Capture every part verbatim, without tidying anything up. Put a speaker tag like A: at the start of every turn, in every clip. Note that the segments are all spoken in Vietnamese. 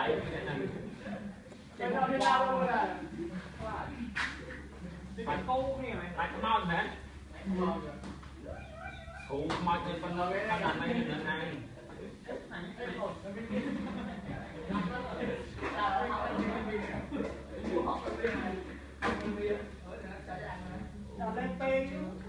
A: đấy cái này
B: cái nó đi ra đâu rồi
C: phải câu này mày
A: phải có mau thế cũng mau trên con nó con làm này nữa này
B: lên tê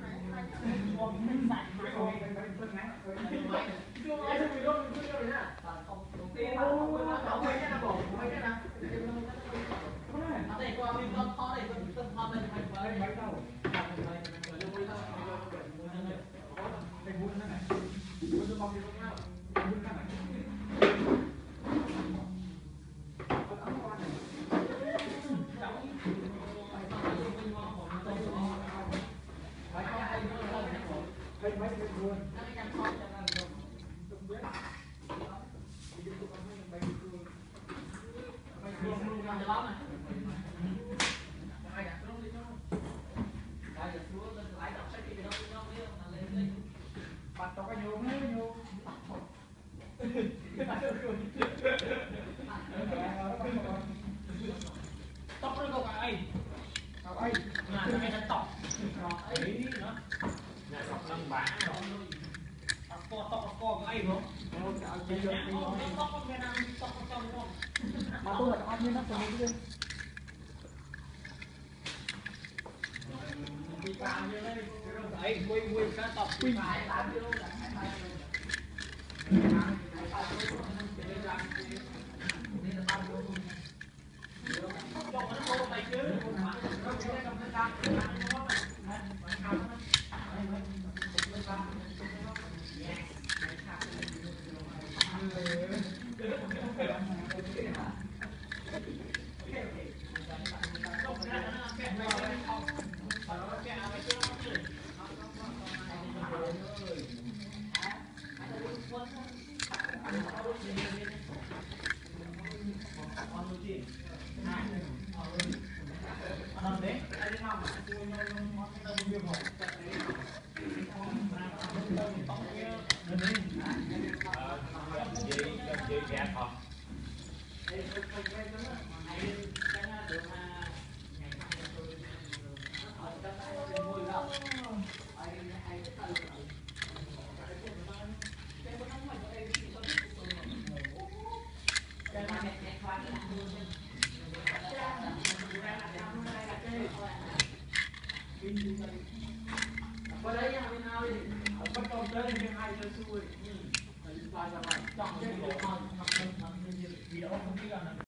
B: bắt cho cái nhôm ấy nhôm
C: tóc nó có cái
B: nào ấy
C: là cái nó tóc ấy nữa
A: nhà sọc nâng bá
C: co tóc co cái ấy không tóc cái nào tóc trong không
B: mà tôi là ăn như nó còn cái gì
C: ấy quay quay cái tóc quay
A: chơi ghé không
B: qua đấy nha bên nào đi bắt con tới bên hai chơi xuôi chọn cái đồ ngon